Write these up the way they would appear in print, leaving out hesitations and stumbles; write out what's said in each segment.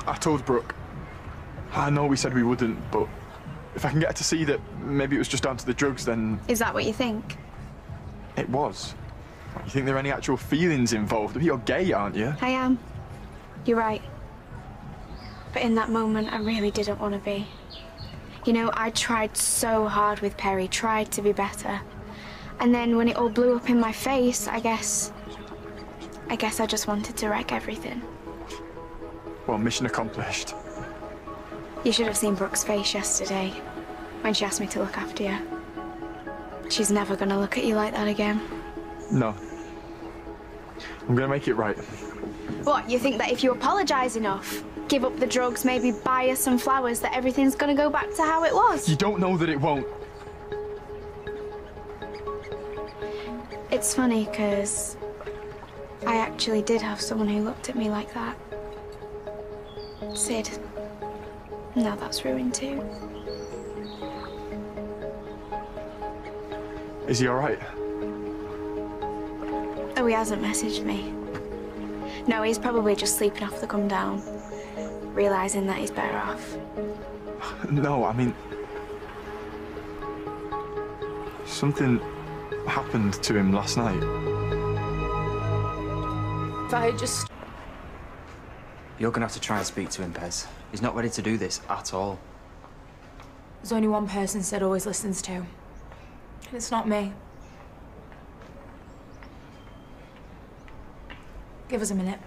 I told Brooke. I know we said we wouldn't, but if I can get her to see that maybe it was just down to the drugs, then... Is that what you think? It was. You think there are any actual feelings involved? You're gay, aren't you? I am. You're right. But in that moment, I really didn't want to be. You know, I tried so hard with Perry, tried to be better. And then when it all blew up in my face, I guess I just wanted to wreck everything. Well, mission accomplished. You should have seen Brooke's face yesterday when she asked me to look after you. She's never gonna look at you like that again. No. I'm gonna make it right. What, you think that if you apologise enough, give up the drugs, maybe buy her some flowers, that everything's gonna go back to how it was? You don't know that it won't. It's funny, because I actually did have someone who looked at me like that. Sid. Now that's ruined too. Is he all right? Oh, he hasn't messaged me. No, he's probably just sleeping off the come down, realising that he's better off. No, I mean... something happened to him last night. If I just... You're gonna have to try and speak to him, Pez. He's not ready to do this at all. There's only one person Sid always listens to. And it's not me. Give us a minute.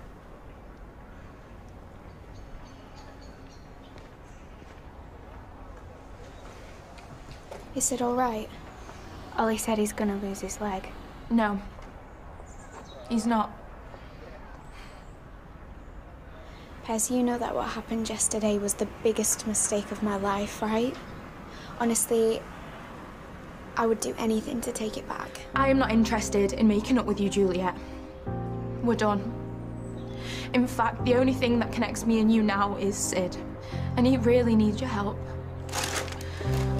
Is Sid all right? Ollie said he's gonna lose his leg. No. He's not. Pez, you know that what happened yesterday was the biggest mistake of my life, right? Honestly, I would do anything to take it back. I am not interested in making up with you, Juliet. We're done. In fact, the only thing that connects me and you now is Sid. And he really needs your help.